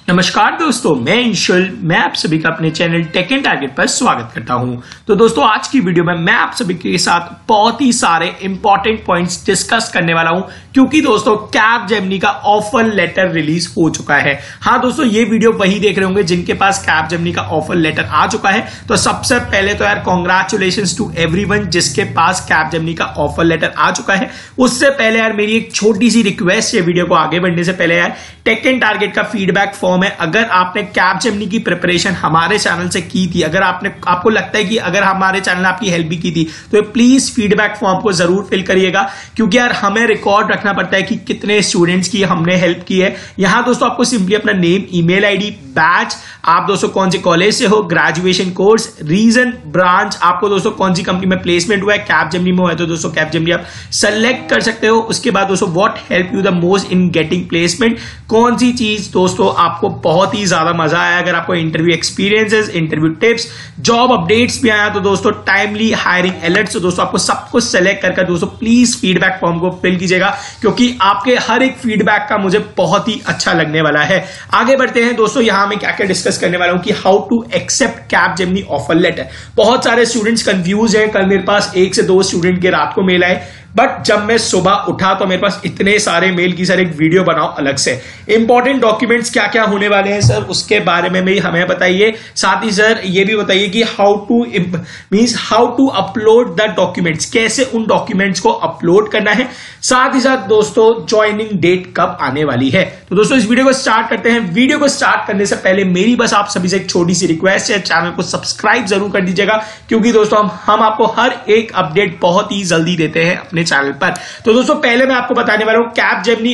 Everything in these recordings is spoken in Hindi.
नमस्कार दोस्तों, मैं इंशुल। मैं आप सभी का अपने चैनल टेक एंड टारगेट पर स्वागत करता हूं। तो दोस्तों, आज की वीडियो में मैं आप सभी के साथ बहुत ही सारे इंपॉर्टेंट पॉइंट्स डिस्कस करने वाला हूं, क्योंकि दोस्तों कैपजेमिनी का ऑफर लेटर रिलीज हो चुका है। हाँ दोस्तों, ये वीडियो वही देख रहे होंगे जिनके पास कैपजेमिनी का ऑफर लेटर आ चुका है। तो सबसे पहले तो यार कॉन्ग्रेचुलेशंस टू एवरीवन जिसके पास कैपजेमिनी का ऑफर लेटर आ चुका है। उससे पहले यार मेरी एक छोटी सी रिक्वेस्ट है, वीडियो को आगे बढ़ने से पहले यार टेक एंड टारगेट का फीडबैक फॉर्म है। अगर आपने कैपजेमिनी की प्रिपरेशन हमारे चैनल से की थी, अगर आपको लगता है कि अगर हमारे चैनल ने आपकी हेल्प भी की थी, तो प्लीज फीडबैक फॉर्म को जरूर फिल करिएगा, क्योंकि यार हमें रिकॉर्ड रखना पड़ता है कि कितने स्टूडेंट्स की हमने हेल्प की है। यहां दोस्तों आपको सिंपली अपना नेम, ईमेल आईडी, बैच, आप दोस्तों कौन से कॉलेज से हो, ग्रेजुएशन कोर्स, रीजन, ब्रांच, आपको दोस्तों कौन सी कंपनी में प्लेसमेंट हुआ है, कैपजेमिनी में हुआ है तो दोस्तों कैपजेमिनी आप सेलेक्ट कर सकते हो। उसके बाद दोस्तों what help you the most in getting placement, कौन सी चीज दोस्तों आपको बहुत ही ज्यादा मजा आया। अगर आपको interview experiences, interview tips, job updates भी आया तो दोस्तों टाइमली हायरिंग अलर्ट्स, तो दोस्तों आपको सब कुछ सेलेक्ट करके दोस्तों प्लीज फीडबैक फॉर्म को फिल कीजिएगा, क्योंकि आपके हर एक फीडबैक का मुझे बहुत ही अच्छा लगने वाला है। आगे बढ़ते हैं दोस्तों, यहां मैं क्या क्या डिस्कस करने वाला हूं कि how to accept Capgemini offer letter. बहुत सारे स्टूडेंट्स कंफ्यूज हैं। कल मेरे पास 1 से 2 स्टूडेंट के रात को मेल आए, बट जब मैं सुबह उठा तो मेरे पास इतने सारे मेल की सर एक वीडियो बनाओ अलग से। इंपॉर्टेंट डॉक्यूमेंट्स क्या क्या होने वाले हैं सर, उसके बारे में भी हमें बताइए। साथ ही सर ये भी बताइए कि how to upload the documents, कैसे उन डॉक्यूमेंट्स को अपलोड करना है। साथ ही साथ दोस्तों ज्वाइनिंग डेट कब आने वाली है। तो दोस्तों इस वीडियो को स्टार्ट करते हैं। वीडियो को स्टार्ट करने से पहले मेरी बस आप सभी से एक छोटी सी रिक्वेस्ट है, चैनल को सब्सक्राइब जरूर कर दीजिएगा, क्योंकि दोस्तों हम आपको हर एक अपडेट बहुत ही जल्दी देते हैं अपने चैनल पर। तो दोस्तों पहले मैं आपको बताने वाला हूं Capgemini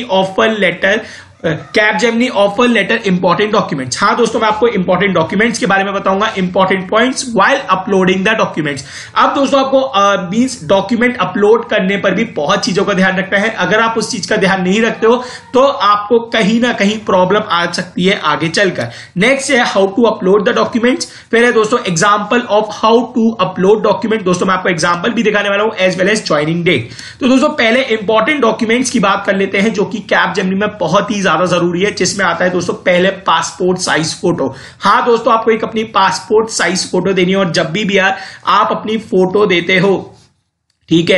offer letter important documents. हाँ दोस्तों, मैं आपको इंपॉर्टेंट डॉक्यूमेंट्स के बारे में बताऊंगा, important points while uploading the documents. अब दोस्तों आपको मींस डॉक्यूमेंट अपलोड करने पर भी बहुत चीजों का ध्यान रखना है। अगर आप उस चीज का ध्यान नहीं रखते हो तो आपको कहीं ना कहीं प्रॉब्लम आ सकती है आगे चलकर। नेक्स्ट है how to upload the documents. फिर है दोस्तों example of how to upload document. दोस्तों मैं आपको एग्जाम्पल भी दिखाने वाला हूं, as well as joining date. तो दोस्तों पहले इंपॉर्टेंट डॉक्यूमेंट्स की बात कर लेते हैं, जो कि कैपजेमिनी में बहुत ही ज्यादा जरूरी है, जिसमें आता है दोस्तों पहले पासपोर्ट साइज फोटो। हाँ दोस्तों, आपको एक अपनी पासपोर्ट साइज फोटो देनी है, और जब भी यार आप अपनी फोटो देते हो, ठीक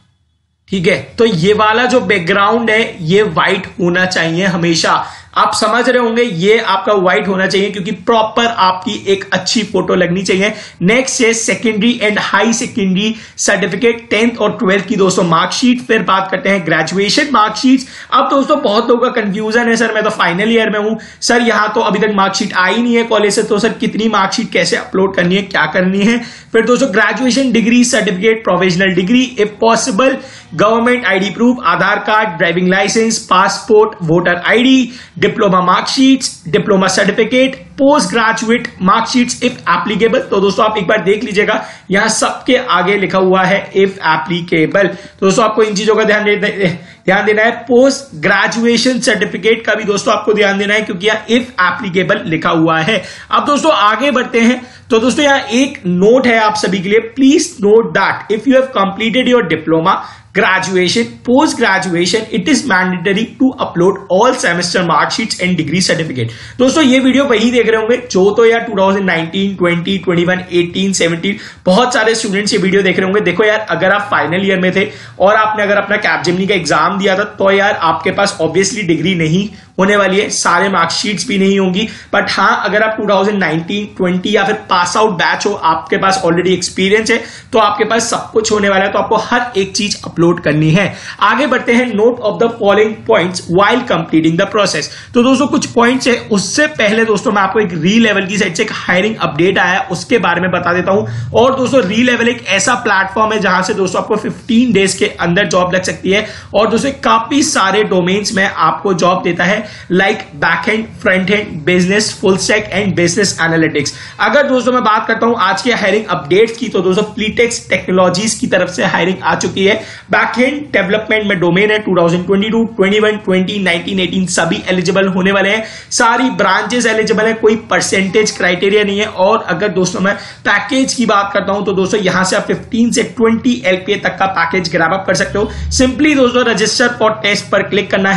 है, तो ये वाला जो बैकग्राउंड है ये व्हाइट होना चाहिए हमेशा। आप समझ रहे होंगे, ये आपका व्हाइट होना चाहिए, क्योंकि प्रॉपर आपकी एक अच्छी फोटो लगनी चाहिए। नेक्स्ट है secondary and high secondary certificate, 10th और 12th की दोस्तों मार्कशीट। फिर बात करते हैं ग्रेजुएशन मार्कशीट। अब दोस्तों बहुत लोगों का कंफ्यूजन है, सर मैं तो फाइनल ईयर में हूं, सर यहां तो अभी तक मार्कशीट आई नहीं है कॉलेज से, तो सर कितनी मार्कशीट कैसे अपलोड करनी है, क्या करनी है। फिर दोस्तों graduation degree certificate, provisional degree, if possible government ID proof, Aadhaar card, driving licence, passport, voter ID, diploma marksheets, diploma certificate, post graduate marksheets if applicable. तो दोस्तों आप एक बार देख लीजिएगा, यहां सबके आगे लिखा हुआ है इफ एप्लीकेबल। तो दोस्तों आपको इन चीजों का ध्यान देना है। पोस्ट ग्रेजुएशन सर्टिफिकेट का भी दोस्तों आपको ध्यान देना है, क्योंकि यहां इफ एप्लीकेबल लिखा हुआ है। अब दोस्तों आगे बढ़ते हैं। तो दोस्तों यहां एक नोट है आप सभी के लिए, please note that if you have completed your diploma, graduation, post graduation, it is mandatory to upload all semester mark sheets and degree certificate। दोस्तों ये वीडियो वही देख रहे होंगे जो तो यार 2019, 20, 21, 18, 17 बहुत सारे स्टूडेंट्स ये वीडियो देख रहे होंगे। देखो यार, अगर आप फाइनल ईयर में थे और आपने अगर अपना कैपजेमिनी का एग्जाम दिया था, तो यार आपके पास ऑब्वियसली डिग्री नहीं होने वाली है, सारे मार्कशीट्स भी नहीं होंगी। बट हाँ, अगर आप 2019, 20 या फिर पास आउट बैच हो, आपके पास ऑलरेडी एक्सपीरियंस है, तो आपके पास सब कुछ होने वाला है। तो आपको हर एक चीज अपलोड करनी है। आगे बढ़ते हैं। Note of the following points while completing the process. तो दोस्तों कुछ पॉइंट्स है, उससे पहले दोस्तों मैं आपको एक री लेवल की साइड से एक हायरिंग अपडेट आया है, उसके बारे में बता देता हूं। और दोस्तों री लेवल एक ऐसा प्लेटफॉर्म है जहां से दोस्तों आपको 15 डेज के अंदर जॉब लग सकती है, और दोस्तों काफी सारे डोमेन्स में आपको जॉब देता है, like backend, front end, business, full stack and business analytics. अगर दोस्तों मैं बात करता हूं आज के हायरिंग अपडेट्स की, तो दोस्तों फ्लीटेक्स टेक्नोलॉजीज की तरफ से हायरिंग आ चुकी है। बैकएंड डेवलपमेंट में डोमेन है 2022, 21, 20, 19, 18 सभी एलिजिबल होने वाले हैं। सारी ब्रांचेस एलिजिबल है, कोई परसेंटेज क्राइटेरिया नहीं है। और अगर दोस्तों मैं पैकेज की बात करता हूं, तो दोस्तों यहां से आप 15 से 20 LPA तक का पैकेज ग्रैब अप कर सकते हो। सिंपली दोस्तों रजिस्टर फॉर टेस्ट पर क्लिक करना है।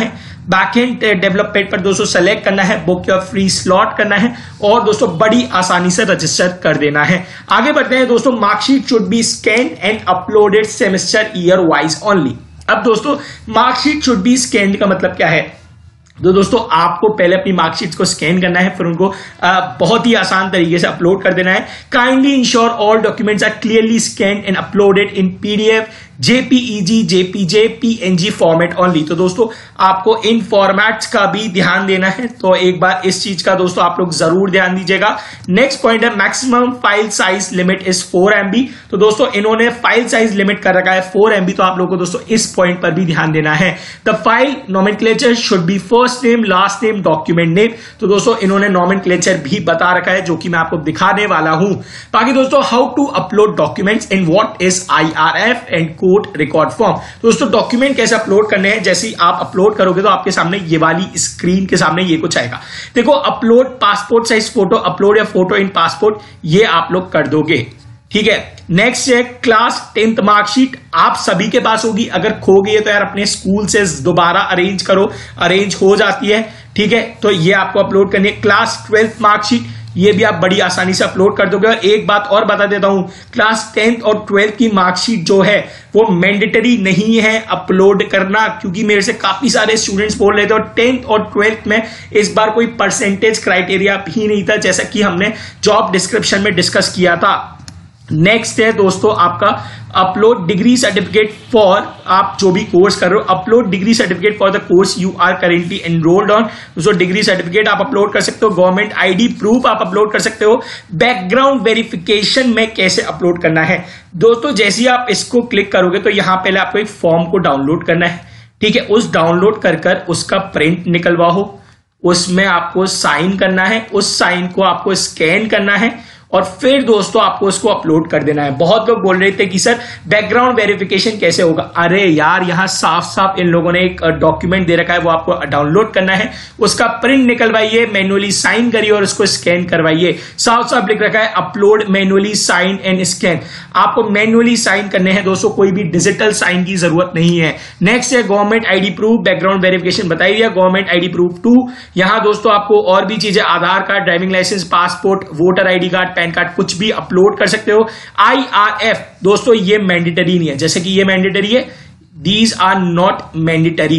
बैकएंड डेवलपमेंट पर दोस्तों सेलेक्ट करना है, बुक योर फ्री स्लॉट करना है और दोस्तों बड़ी आसानी से रजिस्टर कर देना है। आगे बढ़ते हैं दोस्तों, marksheet should be scanned and uploaded semester year wise only. अब दोस्तों मार्कशीट शुड बी स्कैन्ड का मतलब क्या है? तो दोस्तों आपको पहले अपनी मार्कशीट को स्कैन करना है, फिर उनको बहुत ही आसान तरीके से अपलोड कर देना है। Kindly ensure all documents are clearly scanned and uploaded in PDF, JPEG, JPJ, PNG format only. तो दोस्तों आपको इन फॉर्मेट्स का भी ध्यान देना है, तो एक बार इस चीज का दोस्तों आप लोग जरूर ध्यान दीजिएगा। नेक्स्ट पॉइंट है maximum file size limit is 4 MB। तो दोस्तों इन्होंने फाइल साइज लिमिट कर रखा है 4 MB, तो आप लोगों को दोस्तों इस पॉइंट पर भी ध्यान देना है। The file nomenclature should be first name, last name, document name. तो दोस्तों इन्होंने नोमेनक्लेचर भी बता रखा है जो कि मैं आपको दिखाने वाला हूं। बाकी दोस्तों how to upload documents in what is IRF and court record form. दोस्तों डॉक्यूमेंट कैसे अपलोड करने हैं, जैसे ही आप अपलोड करोगे तो आपके सामने ये वाली स्क्रीन के सामने ये कुछ आएगा। देखो upload passport size photo, upload या फोटो इन पासपोर्ट, ये आप लोग कर दोगे, ठीक है। नेक्स्ट है क्लास 10th मार्कशीट, आप सभी के पास होगी, अगर खो गई है तो यार अपने स्कूल से दोबारा अरेंज करो, अरेंज हो जाती है, ठीक है। तो ये आपको अपलोड करनी है। क्लास 12th मार्कशीट, ये भी आप बड़ी आसानी से अपलोड कर दोगे। और एक बात और बता देता हूं, क्लास 10th और 12th की मार्कशीट जो है वो मैंडेटरी नहीं है अपलोड करना, क्योंकि मेरे से काफी सारे स्टूडेंट्स बोल रहे थे। और 10th और 12th में इस बार कोई परसेंटेज क्राइटेरिया भी नहीं था, जैसा कि हमने जॉब डिस्क्रिप्शन में डिस्कस किया था। नेक्स्ट है दोस्तों आपका अपलोड डिग्री सर्टिफिकेट फॉर, आप जो भी कोर्स कर रहे हो, upload degree certificate for the course you are currently enrolled on. दोस्तों डिग्री सर्टिफिकेट आप अपलोड कर सकते हो, गवर्नमेंट ID प्रूफ आप अपलोड कर सकते हो। बैकग्राउंड वेरिफिकेशन में कैसे अपलोड करना है दोस्तों, जैसे ही आप इसको क्लिक करोगे तो यहां पहले आपको एक फॉर्म को डाउनलोड करना है, ठीक है। उस डाउनलोड कर उसका प्रिंट निकलवाओ, उसमें आपको साइन करना है, उस साइन को आपको स्कैन करना है और फिर दोस्तों आपको उसको अपलोड कर देना है। बहुत लोग बोल रहे थे कि सर बैकग्राउंड वेरिफिकेशन कैसे होगा। अरे यार यहां साफ साफ इन लोगों ने एक डॉक्यूमेंट दे रखा है, वो आपको डाउनलोड करना है, उसका प्रिंट निकलवाइए, मैन्युअली साइन करिए और उसको स्कैन करवाइए। साफ साफ लिख रखा है upload manually sign and scan. आपको मैन्युअली साइन करने हैं दोस्तों, कोई भी डिजिटल साइन की जरूरत नहीं है। नेक्स्ट है government ID proof, background verification बता दिया, गवर्नमेंट ID प्रूफ 2। यहां दोस्तों आपको और भी चीजें, Aadhaar card, driving licence, passport, voter ID card, PAN card, कुछ भी अपलोड कर सकते हो। IRF दोस्तों ये मैंडेटरी नहीं है, जैसे कि ये मैंडेटरी है, दीज आर नॉट मैंडेटरी,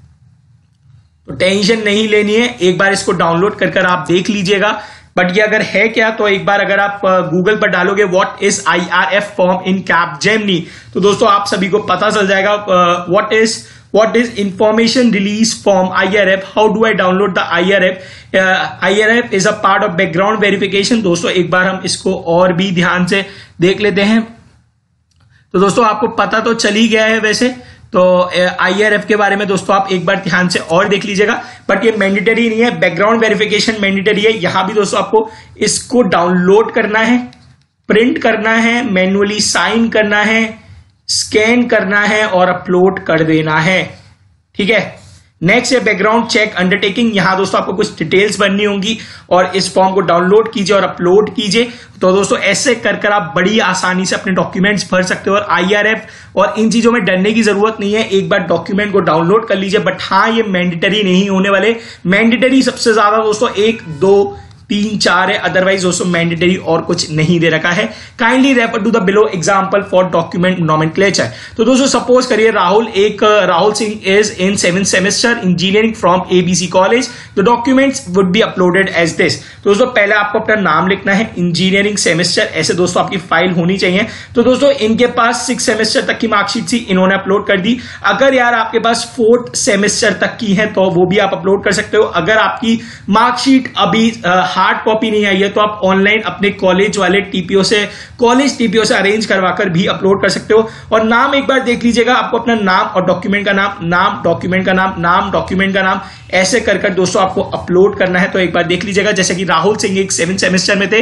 तो टेंशन नहीं लेनी है। एक बार इसको डाउनलोड कर आप देख लीजिएगा। बट ये अगर है क्या, तो एक बार अगर आप गूगल पर डालोगे what is IRF form in Capgemini, तो दोस्तों आप सभी को पता चल जाएगा what is information release form IRF, how do I download the IRF? IRF is a part of background verification। दोस्तों एक बार हम इसको और भी ध्यान से देख लेते हैं। तो दोस्तों आपको पता तो चल ही गया है वैसे, तो IRF के बारे में दोस्तों आप एक बार ध्यान से और देख लीजिएगा। बट ये मैंडेटरी नहीं है, बैकग्राउंड वेरिफिकेशन मैंडेटरी है। यहां भी दोस्तों आपको इसको डाउनलोड करना है, प्रिंट करना है, मैन्युअली साइन करना है, स्कैन करना है और अपलोड कर देना है, ठीक है। नेक्स्ट है बैकग्राउंड चेक अंडरटेकिंग। यहां दोस्तों आपको कुछ डिटेल्स भरनी होंगी और इस फॉर्म को डाउनलोड कीजिए और अपलोड कीजिए। तो दोस्तों ऐसे कर आप बड़ी आसानी से अपने डॉक्यूमेंट्स भर सकते हो। और IRF और इन चीजों में डरने की जरूरत नहीं है, एक बार डॉक्यूमेंट को डाउनलोड कर लीजिए। बट हाँ ये मैंडेटरी नहीं होने वाले, मैंडेटरी सबसे ज्यादा दोस्तों 1, 2, 3, 4 है, अदरवाइज दोस्तों मैंडेटरी और कुछ नहीं दे रखा है। Kindly refer to the below example for document nomenclature. तो दोस्तों सपोज करिए Rahul Singh is in 7th semester engineering from ABC college, the documents would be uploaded as this. दोस्तों पहले आपको अपना नाम लिखना है, इंजीनियरिंग सेमेस्टर, ऐसे दोस्तों आपकी फाइल होनी चाहिए। तो दोस्तों इनके पास 6th सेमेस्टर तक की मार्कशीट थी, इन्होंने अपलोड कर दी। अगर यार आपके पास 4th सेमेस्टर तक की है तो वो भी आप अपलोड कर सकते हो। अगर आपकी मार्कशीट अभी हार्ड कॉपी नहीं आई है तो आप ऑनलाइन अपने कॉलेज वाले TPO से अरेंज करवाकर भी अपलोड कर सकते हो। और नाम एक बार देख लीजिएगा, आपको अपना नाम और डॉक्यूमेंट का नाम, डॉक्यूमेंट का नाम, डॉक्यूमेंट का नाम, ऐसे कर दोस्तों आपको अपलोड करना है। तो एक बार देख लीजिएगा, जैसे कि राहुल सिंह एक 7th सेमेस्टर में थे।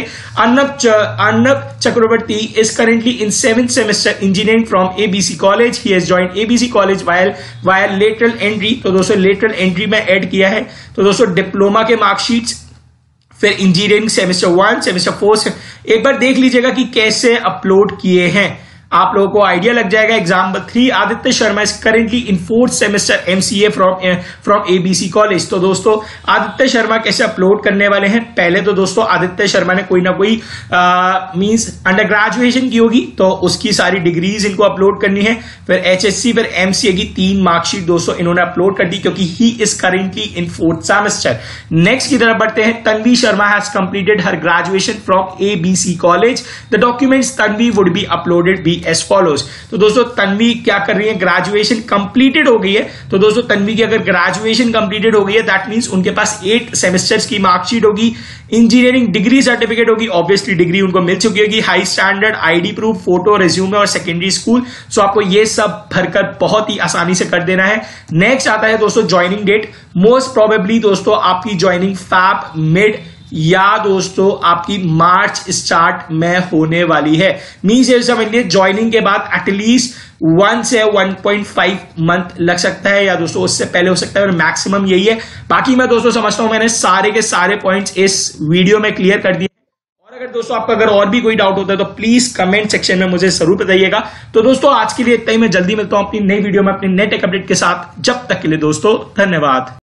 Arnab Chakraborty is currently in 7th semester engineering from ABC college, he has joined ABC college via lateral entry. तो दोस्तों लेटरल एंट्री में ऐड किया है। तो दोस्तों डिप्लोमा के मार्कशीट्स, फिर इंजीनियरिंग सेमेस्टर 1, सेमेस्टर 4 से एक बार देख लीजिएगा कि कैसे अपलोड किए हैं। आप लोगों को आइडिया लग जाएगा। Example 3, Aditya Sharma is currently in 4th semester MCA from ABC college. तो दोस्तों आदित्य शर्मा कैसे अपलोड करने वाले हैं, पहले तो दोस्तों आदित्य शर्मा ने कोई ना कोई मींस अंडर ग्रेजुएशन की होगी, तो उसकी सारी डिग्रीज इनको अपलोड करनी है। फिर HSC फिर MCA की 3 मार्कशीट दोस्तों इन्होंने अपलोड कर दी, क्योंकि he is currently in 4th semester. Next की तरफ बढ़ते हैं। Tanvi Sharma has completed her graduation from ABC college. The documents Tanvi would be uploaded be as follows. तो दोस्तों तन्वी क्या कर रही है, ग्रेजुएशन कंप्लीटेड हो गई है। तो दोस्तों तन्वी की अगर ग्रेजुएशन कंप्लीटेड हो गई है, दैट मींस उनके पास 8 सेमेस्टर्स की मार्कशीट होगी, इंजीनियरिंग डिग्री सर्टिफिकेट होगी, ऑब्वियसली डिग्री उनको मिल चुकी होगी, high standard ID proof, photo, resume और सेकेंडरी स्कूल। सो आपको ये सब भरकर बहुत ही आसानी से कर देना है। नेक्स्ट आता है दोस्तों ज्वाइनिंग डेट। मोस्ट प्रोबेबली दोस्तों आपकी ज्वाइनिंग फैब मिड या दोस्तों आपकी मार्च स्टार्ट में होने वाली है। मींस ये समझ लीजिए ज्वाइनिंग के बाद एटलीस्ट 1 से 1.5 मंथ लग सकता है, या दोस्तों उससे पहले हो सकता है, और मैक्सिमम यही है। बाकी मैं दोस्तों समझता हूं मैंने सारे के सारे पॉइंट्स इस वीडियो में क्लियर कर दिए। और अगर दोस्तों आपका अगर और भी कोई डाउट होता है तो प्लीज कमेंट सेक्शन में मुझे जरूर बताइएगा। तो दोस्तों आज के लिए इतना ही, मैं जल्दी मिलता हूं अपनी नई वीडियो में अपने नए टेक अपडेट के साथ। जब तक के लिए दोस्तों धन्यवाद।